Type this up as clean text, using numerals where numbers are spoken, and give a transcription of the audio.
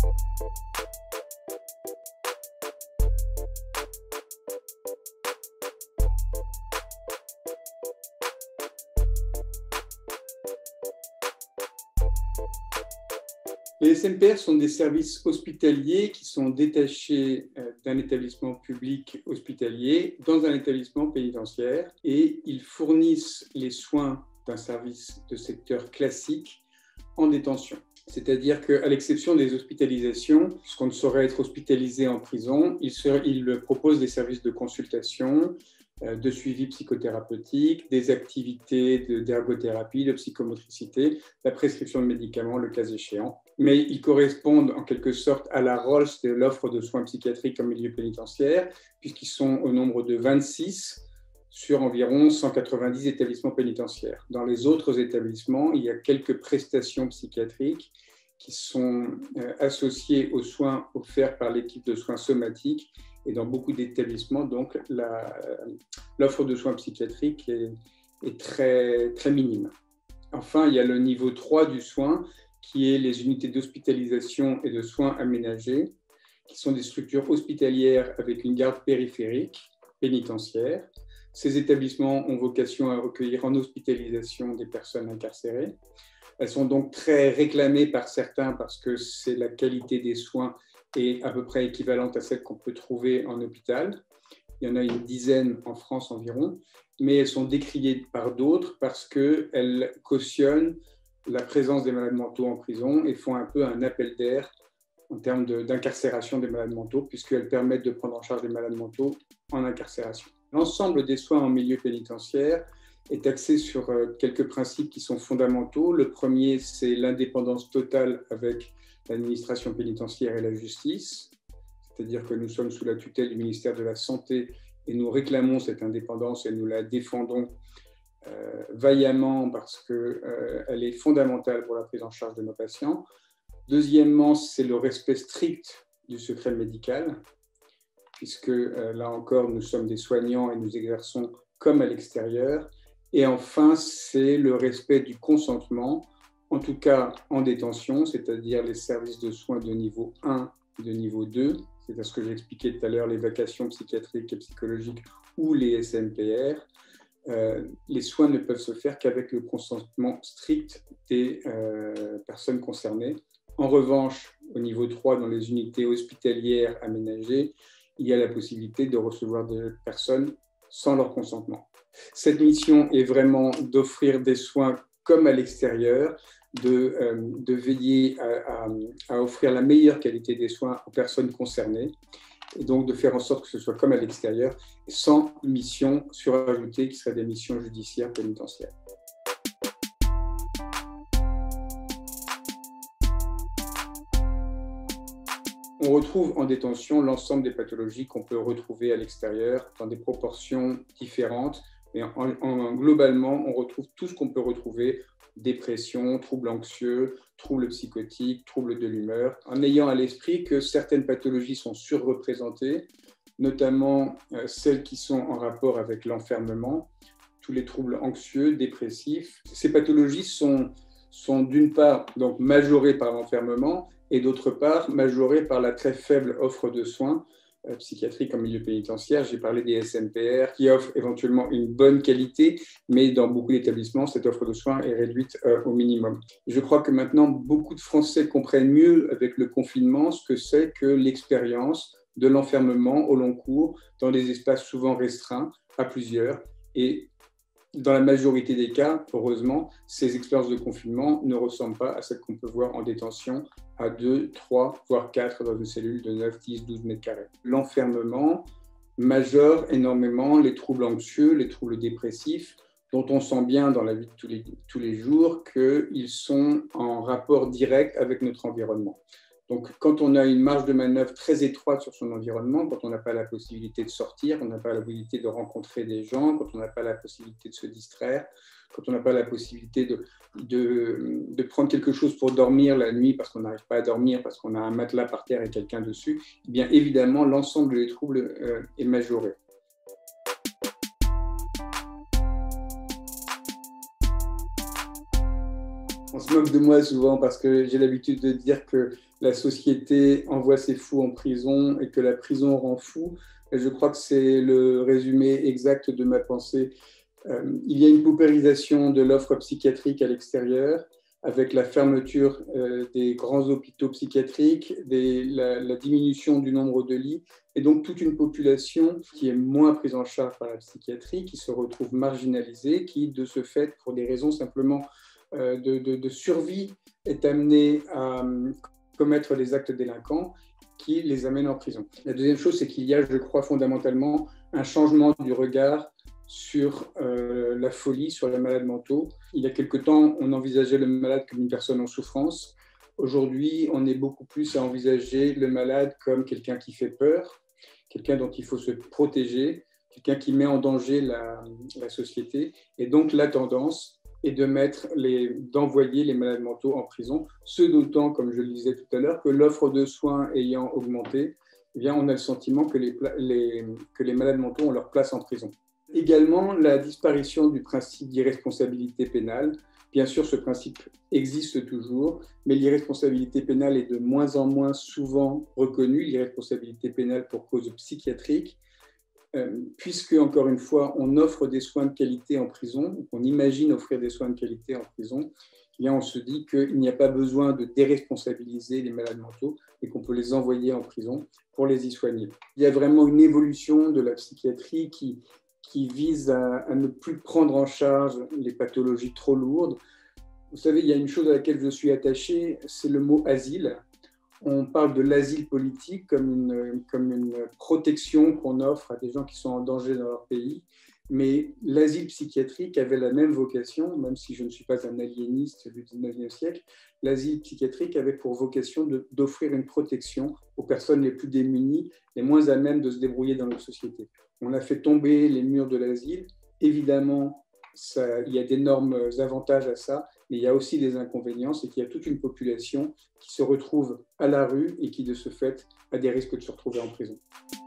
Les SMPR sont des services hospitaliers qui sont détachés d'un établissement public hospitalier dans un établissement pénitentiaire et ils fournissent les soins d'un service de secteur classique en détention. C'est-à-dire qu'à l'exception des hospitalisations, puisqu'on ne saurait être hospitalisé en prison, ils proposent des services de consultation, de suivi psychothérapeutique, des activités d'ergothérapie, de psychomotricité, la prescription de médicaments, le cas échéant. Mais ils correspondent en quelque sorte à la Rolls de l'offre de soins psychiatriques en milieu pénitentiaire, puisqu'ils sont au nombre de 26 sur environ 190 établissements pénitentiaires. Dans les autres établissements, il y a quelques prestations psychiatriques qui sont associées aux soins offerts par l'équipe de soins somatiques. Et dans beaucoup d'établissements, donc, l'offre de soins psychiatriques est très, très minime. Enfin, il y a le niveau 3 du soin, qui est les unités d'hospitalisation et de soins aménagés, qui sont des structures hospitalières avec une garde périphérique pénitentiaire. Ces établissements ont vocation à recueillir en hospitalisation des personnes incarcérées. Elles sont donc très réclamées par certains parce que c'est la qualité des soins est à peu près équivalente à celle qu'on peut trouver en hôpital. Il y en a une dizaine en France environ, mais elles sont décriées par d'autres parce qu'elles cautionnent la présence des malades mentaux en prison et font un peu un appel d'air en termes d'incarcération des malades mentaux, puisqu'elles permettent de prendre en charge les malades mentaux en incarcération. L'ensemble des soins en milieu pénitentiaire est axé sur quelques principes qui sont fondamentaux. Le premier, c'est l'indépendance totale avec l'administration pénitentiaire et la justice, c'est-à-dire que nous sommes sous la tutelle du ministère de la Santé et nous réclamons cette indépendance et nous la défendons vaillamment parce qu'elle est fondamentale pour la prise en charge de nos patients. Deuxièmement, c'est le respect strict du secret médical, puisque là encore, nous sommes des soignants et nous exerçons comme à l'extérieur. Et enfin, c'est le respect du consentement, en tout cas en détention, c'est-à-dire les services de soins de niveau 1 et de niveau 2, c'est à ce que j'ai expliqué tout à l'heure, les vacations psychiatriques et psychologiques ou les SMPR. Les soins ne peuvent se faire qu'avec le consentement strict des personnes concernées. En revanche, au niveau 3, dans les unités hospitalières aménagées, il y a la possibilité de recevoir des personnes sans leur consentement. Cette mission est vraiment d'offrir des soins comme à l'extérieur, de veiller à offrir la meilleure qualité des soins aux personnes concernées et donc de faire en sorte que ce soit comme à l'extérieur, sans mission surajoutée qui serait des missions judiciaires pénitentiaires. On retrouve en détention l'ensemble des pathologies qu'on peut retrouver à l'extérieur dans des proportions différentes, mais globalement, on retrouve tout ce qu'on peut retrouver: dépression, troubles anxieux, troubles psychotiques, troubles de l'humeur, en ayant à l'esprit que certaines pathologies sont surreprésentées, notamment celles qui sont en rapport avec l'enfermement, tous les troubles anxieux, dépressifs. Ces pathologies sont d'une part donc majorées par l'enfermement et d'autre part majorées par la très faible offre de soins psychiatriques en milieu pénitentiaire. J'ai parlé des SMPR qui offrent éventuellement une bonne qualité, mais dans beaucoup d'établissements, cette offre de soins est réduite au minimum. Je crois que maintenant, beaucoup de Français comprennent mieux avec le confinement ce que c'est que l'expérience de l'enfermement au long cours dans des espaces souvent restreints à plusieurs. Et dans la majorité des cas, heureusement, ces expériences de confinement ne ressemblent pas à celles qu'on peut voir en détention à 2, 3, voire 4 dans une cellule de 9, 10, 12 mètres carrés. L'enfermement majore énormément les troubles anxieux, les troubles dépressifs, dont on sent bien dans la vie de tous les jours qu'ils sont en rapport direct avec notre environnement. Donc, quand on a une marge de manœuvre très étroite sur son environnement, quand on n'a pas la possibilité de sortir, on n'a pas la possibilité de rencontrer des gens, quand on n'a pas la possibilité de se distraire, quand on n'a pas la possibilité de prendre quelque chose pour dormir la nuit parce qu'on n'arrive pas à dormir, parce qu'on a un matelas par terre et quelqu'un dessus, eh bien évidemment, l'ensemble des troubles est majoré. On se moque de moi souvent parce que j'ai l'habitude de dire que la société envoie ses fous en prison et que la prison rend fou. Et je crois que c'est le résumé exact de ma pensée. Il y a une paupérisation de l'offre psychiatrique à l'extérieur, avec la fermeture des grands hôpitaux psychiatriques, la diminution du nombre de lits, et donc toute une population qui est moins prise en charge par la psychiatrie, qui se retrouve marginalisée, qui, de ce fait, pour des raisons simplement de survie, est amenée à commettre des actes délinquants qui les amènent en prison. La deuxième chose, c'est qu'il y a, je crois, fondamentalement un changement du regard sur la folie, sur les malades mentaux. Il y a quelque temps, on envisageait le malade comme une personne en souffrance. Aujourd'hui, on est beaucoup plus à envisager le malade comme quelqu'un qui fait peur, quelqu'un dont il faut se protéger, quelqu'un qui met en danger la société. Et donc, la tendance est d'envoyer les malades mentaux en prison, ce d'autant, comme je le disais tout à l'heure, que l'offre de soins ayant augmenté, eh bien, on a le sentiment que les malades mentaux ont leur place en prison. Également, la disparition du principe d'irresponsabilité pénale. Bien sûr, ce principe existe toujours, mais l'irresponsabilité pénale est de moins en moins souvent reconnue, l'irresponsabilité pénale pour cause psychiatrique, puisque, encore une fois, on offre des soins de qualité en prison, on imagine offrir des soins de qualité en prison, eh bien, on se dit qu'il n'y a pas besoin de déresponsabiliser les malades mentaux et qu'on peut les envoyer en prison pour les y soigner. Il y a vraiment une évolution de la psychiatrie qui vise à ne plus prendre en charge les pathologies trop lourdes. Vous savez, il y a une chose à laquelle je suis attaché, c'est le mot asile. On parle de l'asile politique comme une protection qu'on offre à des gens qui sont en danger dans leur pays, mais l'asile psychiatrique avait la même vocation, même si je ne suis pas un aliéniste du 19e siècle, l'asile psychiatrique avait pour vocation d'offrir une protection aux personnes les plus démunies, les moins à même de se débrouiller dans notre société. On a fait tomber les murs de l'asile. Évidemment, il y a d'énormes avantages à ça, mais il y a aussi des inconvénients, c'est qu'il y a toute une population qui se retrouve à la rue et qui, de ce fait, a des risques de se retrouver en prison.